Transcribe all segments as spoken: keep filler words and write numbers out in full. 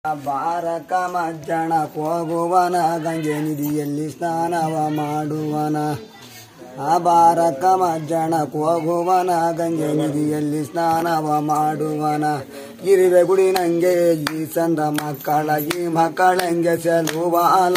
ಬಾರಕ ಮಜ್ಜಣ ಹೋಗುವನ ಗಂಗೆ ನಿಧಿಯಲ್ಲಿ ಸ್ನಾನವ ಮಾಡುವನ. ಆ ಬಾರಕ ಮಜ್ಜಣ ಹೋಗುವನ ಗಂಗೆ ನಿಧಿಯಲ್ಲಿ ಸ್ನಾನವ ಮಾಡುವನ. ಇರುವೆ ಗುಡಿ ನಂಗೆ ಈ ಸಂದ ಮಕ್ಕಳಗಿ ಮಕ್ಕಳಂಗೆ ಸೆಲುವಾಲ.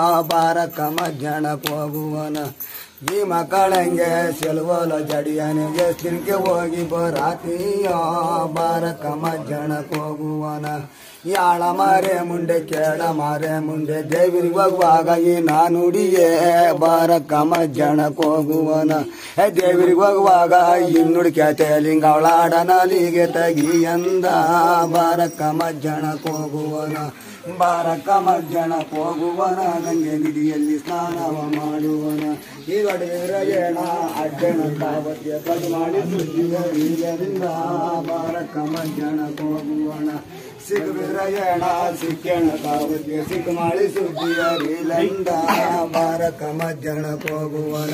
ಬಾರಕ ಮಜ್ಜಣ ಹೋಗುವನ ಈ ಮಕ್ಕಳಂಗೆ ಸೆಲುವಲ ಜಡಿಯನಿಗೆ ತಿರುಗಿ ಹೋಗಿ ಬರಾತೀಯ. ಬಾರಕ ಮಜ್ಜಣ ಹೋಗುವನ ಯಾಳ ಮಾರೆ ಮುಂಡೆ ಕೇಳ ಮಾರೆ ಮುಂಡೆ ದೇವರಿಗೆ ಹೋಗುವಾಗ ಈ ನಾನುಡಿಯೇ. ಬಾರಕ ಮಜ್ಜಣಕ್ಕೆ ಹೋಗುವನ ದೇವರಿಗೆ ಹೋಗುವಾಗ ಇನ್ನುಡ್ಕ್ಯಾತೆ ಲಿಂಗವಳಾಡನಲಿಗೆ ತಗಿ ಎಂದ. ಬಾರಕ ಮಜ್ಜಣಕ್ಕೆ ಹೋಗುವನ ಬಾರಕ ಮಜ್ಜಣಕ್ಕೆ ಹೋಗುವನ ಗಂಗೆ ನಿಧಿಯಲ್ಲಿ ಸ್ನಾನವ ಮಾಡುವನ. ಈ ಒಡೆಯಣ ಅಜ್ಜನ ತಾವತಿಯ ಕಡು ಮಾಡಿ ಸುದ್ದಿಯರಿಂದ. ಬಾರಕ ಮಜ್ಜಣಕ್ಕೆ ಹೋಗುವನ ಸಿಗುವಿರಯಣ ಸಿಕ್ಕಣ ತಾವತಿಯ ಸಿಕ್ಕ ಮಾಡಿ ಸುದ್ದಿಯರಿಲಂದ. ಬಾರಕ ಮಜ್ಜಣಕ್ಕೆ ಹೋಗುವನ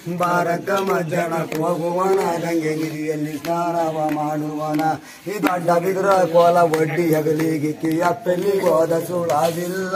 ಬಾರಕ ಮಜ್ಜಣಕ್ಕೆ ಹೋಗುವನ ಗಂಗೆ ನಿಧಿಯಲ್ಲಿ ಸ್ನಾನವ ಮಾಡುವನ. ಈ ದೊಡ್ಡ ಬಿದ್ರ ಕೋಲ ಒಡ್ಡಿ ಹಗಲಿಗಿಕ್ಕಿ ಅಪ್ಪೆಲ್ಲಿಗೆ ಹೋದ ಸುಳಾವಿಲ್ಲ.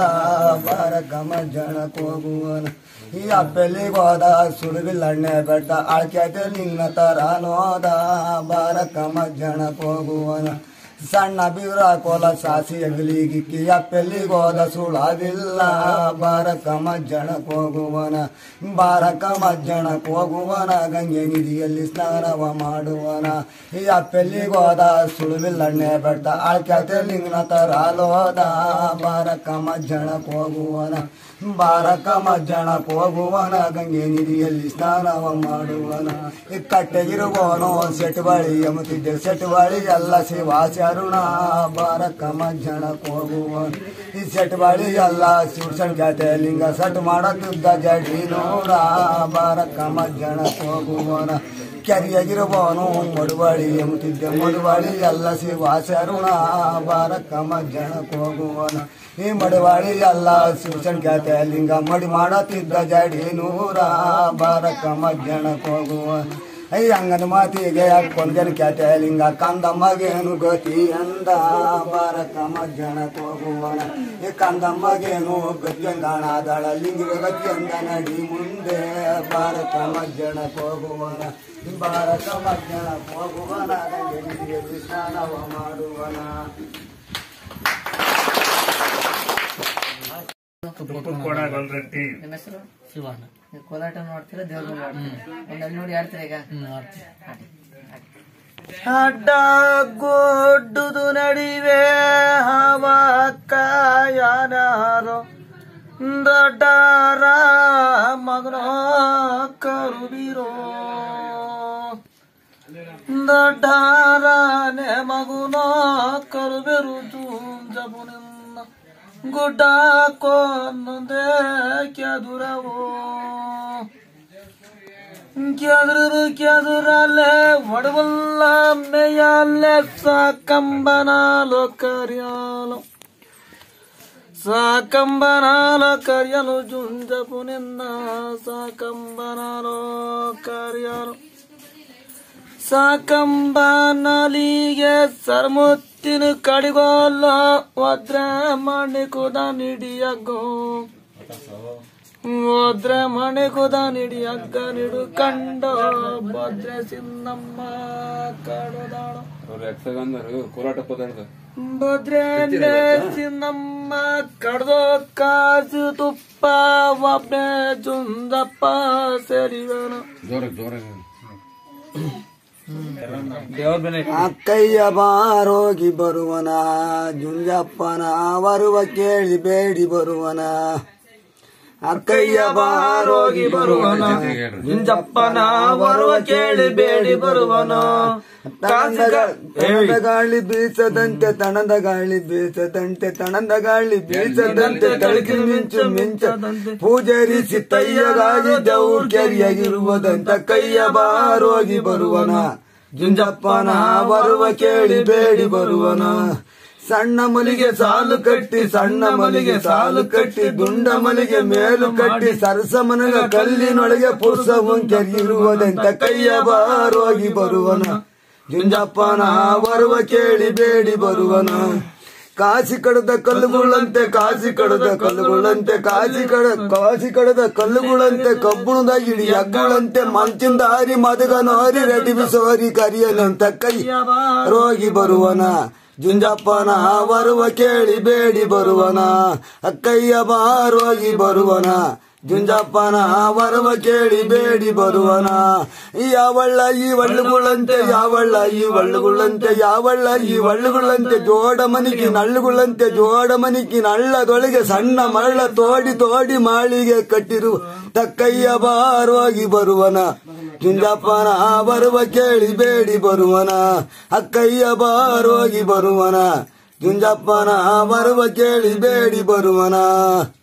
ಬಾರಕ ಮಜ್ಜಣಕ್ಕೆ ಹೋಗುವನ ಈ ಅಪ್ಪೆಲ್ಲಿಗೆ ಹೋದ ಸುಳುವಿಲ್ಲಣ್ಣೆ ಬೆಟ್ಟ ಅಳ್ಕ್ಯಾತೆ ನಿನ್ನ ತರ ನೋದ. ಬಾರಕ ಮಜ್ಜಣಕ್ಕೆ ಹೋಗುವನ ಸಣ್ಣ ಬಿದ್ರ ಕೋಲ ಸಾಸಿ ಅಗಲಿಗಿಕ್ಕಿ ಅಪ್ಪೆಲ್ಲಿಗೆ ಹೋದ ಸುಳಾವಿಲ್ಲ. ಬಾರಕ ಮಜ್ಜಣಕ್ಕೆ ಹೋಗುವನ ಬಾರಕ ಮಜ್ಜಣಕ್ಕೆ ಹೋಗುವನ ಗಂಗೆ ನಿಧಿಯಲ್ಲಿ ಸ್ನಾನವ ಮಾಡುವನ. ಈ ಅಪ್ಪೆಲ್ಲಿಗೆ ಹೋದ ಸುಳುವಿಲ್ಲಣ್ಣೆ ಬೆಟ್ಟ ಅಳ್ಕ್ಯಾತೆ ಲಿಂಗನ ತರ ಲೋದ. ಬಾರಕ ಮಜ್ಜಣಕ್ಕೆ ಹೋಗುವನ ಬಾರಕ ಮಜ್ಜಣಕ್ಕೆ ಹೋಗುವನ ಗಂಗೆ ನಿಧಿಯಲ್ಲಿ ಸ್ನಾನವ ಮಾಡುವನ. ಈ ಕಟ್ಟೆಗಿರುವವನು ಸೆಟುಬಳಿ ಎಂಬುತ್ತಿದ್ದೆ ಸೆಟುಬಳಿ ಎಲ್ಲ ಶಿವಾಚರುಣ. ಬಾರಕ ಮಜ್ಜಣಕ್ಕೆ ಹೋಗುವನ ಈ ಸೆಟುಬಳಿ ಎಲ್ಲ ಶಿವಸಣ್ ಜಾತೆ ಲಿಂಗ ಸಟ್ ಮಾಡತ್ತಿದ್ದ ಜಡಿ ನೋಡ. ಬಾರಕ ಮಜ್ಜಣಕ್ಕೆ ಹೋಗುವನ ಕೆರಿಯಾಗಿರುವವನು ಮಡುವಾಳಿ ಎಂಬುತ್ತಿದ್ದೆ ಮಡುವಾಳಿ ಎಲ್ಲ ಶಿವಾಚರುಣ. ಬಾರಕ ಮಜ್ಜಣಕ್ಕೆ ಹೋಗುವನ ಈ ಮಡಿವಾಳಿ ಎಲ್ಲ ಶಿವಸಣ್ ಖ್ಯಾತೆ ಲಿಂಗ ಮಡಿ ಮಾಡತ್ತಿದ್ದ ಜಡಿ ನೂರ. ಬಾರಕ ಮಜ್ಜಣಕ್ಕೆ ಹೋಗುವನ ಐ ಅಂಗನ ಮಾತಿಗೆ ಕೊಂದನ ಖ್ಯಾತೆ ಲಿಂಗ ಕಂದಮ್ಮಗೇನು ಗತಿ ಎಂದ. ಬಾರಕ ಮಜ್ಜಣಕ್ಕೆ ಹೋಗುವನ ಈ ಕಂದಮ್ಮಗೇನು ಗತಿಯಂಗಾಣದಳ ಲಿಂಗಿಗೆ ಗತಿ ಎಂದ ನಡಿ ಮುಂದೆ. ಬಾರಕ ಮಜ್ಜಣಕ್ಕೆ ಹೋಗುವನ ಬಾರಕ ಮಜ್ಜಣಕ್ಕೆ ಹೋಗುವನ ಗಂಗೆ ನಿಧಿಯಲ್ಲಿ ಸ್ನಾನವ ಮಾಡುವನ. ನಿಮ್ಮ ಹೆಸರು ಶಿವಣ್ಣ. ಕೋಲಾಟ ನೋಡ್ತೀರಾ ದೇವ್ರ ಒಂದಲ್ಲಿ ನೋಡಿ ಆಡ್ತೀರಾ ಈಗ? ಅಡ್ಡ ಗೊಡ್ಡುದು ನಡಿವೆ ಹವಕ್ಕ ಯಾರು ದೊಡ್ಡರ ಮಗನ ಕರುಬಿರೋ. ದೊಡ್ಡರನೆ ಮಗುನ ಕರುಬಿರು ಜಬುನಿಂದ ಗುಡ್ಡ ಕೊಂದೆ ಕೆದುರವೋ. ಕೆದುರು ಕೆದುರಲ್ಲೇ ಒಡವಲ್ಲ ಮೇಯಲ್ಲೇ ಸಾಕಂಬನಾಲು ಕರಿಯಾಲು ಸಾಕಂಬನಾಲು ಕರಿಯಲು ಜುಂಜಪುನಿಂದ. ಸಾಕಂಬನಾಲು ಕರಿಯಲು ಸಾಕಂಬನಲಿಗೆ ಸರ್ಮುತ್ತಿನ ಕಡಿಗೋಲ್ಲ ಒದ್ರೆ ಮಣಿ ಕುದ ನಿಡಿಯಗ್ಗೋ. ಒದ್ರೆ ಮಣಿ ಕುದ ನಿಡಿಯಗ್ಗ ನಿಡು ಕಂಡ ಭದ್ರೆ ಸಿನ್ನಮ್ಮ ಕಡದಾಳ. ಭದ್ರೆ ಸಿನ್ನಮ್ಮ ಕಡ್ದೋ ಕಾಸು ತುಪ್ಪ ಒಬ್ಬೆ ಜುಂಜಪ್ಪ ಸೇರಿವನ. ಅಕ್ಕಯ್ಯ ಬಾರೋಗಿ ಬರುವನ ಜುಂಜಪ್ಪನ ಬರುವ ಕೇಳಿ ಬೇಡಿ ಬರುವನ. ಅಕ್ಕಯ್ಯ ಬಾರೋಗಿ ಬರುವನ ಜುಂಜಪ್ಪನ ಬರುವ ಕೇಳಿ ಬೇಡಿ ಬರುವನ. ತಣದ ಗಾಳಿ ಬೀಸದಂತೆ ತಣದ ಗಾಳಿ ಬೀಸದಂತೆ ತಣದ ಗಾಳಿ ಬೀಸದಂತೆ ತಳಕಿ ಮಿಂಚು ಮಿಂಚದಂತೆ ಪೂಜಾರಿ ಸಿತ್ತಯ್ಯಗಾಗಿ ದೇವ್ರ ಕೆರಿಯಾಗಿರುವುದಂತ ಕೈಯ ಬಾರೋಗಿ ಬರುವನ ಜುಂಜಪ್ಪನ ಬರುವ ಕೇಳಿ ಬೇಡಿ ಬರುವನ. ಸಣ್ಣ ಮಲಿಗೆ ಸಾಲು ಕಟ್ಟಿ ಸಣ್ಣ ಮಲಿಗೆ ಸಾಲು ಕಟ್ಟಿ ದುಂಡ ಮಲಿಗೆ ಮೇಲು ಕಟ್ಟಿ ಸರಸ ಮನಗ ಕಲ್ಲಿನೊಳಗೆ ಪುರುಷವು ಕೆರಿಯಿರುವುದಂತ ಕೈಯ ಬಾರೋಗಿ ಬರುವನ ಜುಂಜಪ್ಪನ ಬರುವ ಕೇಳಿ ಬೇಡಿ ಬರುವನ. ಕಾಸಿ ಕಡದ ಕಲ್ಲುಗಳಂತೆ ಕಾಸಿ ಕಡದ ಕಲ್ಲುಗಳಂತೆ ಕಾಸಿ ಕಡ ಕಾಸಿ ಕಡದ ಕಲ್ಲುಗಳಂತೆ ಕಬ್ಬುಣದ ಇಡಿ ಅಗ್ಗುಳಂತೆ ಮಂಚಿಂದ ಹಾರಿ ಮದಗನೋರಿ ರೆಡಿ ಬಿಸೋರಿ ಕರಿಯನಂತ ಕೈ ರೋಗಿ ಬರುವನ ಜುಂಜಪ್ಪನ ಬರುವ ಕೇಳಿ ಬೇಡಿ ಬರುವನ ಅಕ್ಕಯ್ಯ ಬಾರೋಗಿ ಬರುವನ ಜುಂಜಪ್ಪನ ಬರುವ ಕೇಳಿ ಬೇಡಿ ಬರುವನ ಯಾವಳ್ಳ ಈ ಒಳ್ಳುಗಳಂತೆ ಯಾವಳ್ಳ ಈ ಒಳ್ಳುಗಳಂತೆ ಯಾವಳ್ಳ ಈ ಒಳ್ಳುಗಳಂತೆ ಜೋಡ ಮನಿಕಿ ನಳ್ಳುಗಳಂತೆ ಜೋಡ ಮನಿಕಿ ನಳ್ಳದೊಳಗೆ ಸಣ್ಣ ಮಳ್ಳ ತೋಡಿ ತೋಡಿ ಮಾಳಿಗೆ ಕಟ್ಟಿರುವ ತಕ್ಕಯ್ಯ ಬಾರೋಗಿ ಬರುವನ ಜುಂಜಪ್ಪನ ಬರುವ ಕೇಳಿ ಬೇಡಿ ಬರುವನ ಅಕ್ಕಯ್ಯ ಬಾರೋಗಿ ಬರುವನ ಜುಂಜಪ್ಪನ ಬರುವ ಕೇಳಿ ಬೇಡಿ ಬರುವನ.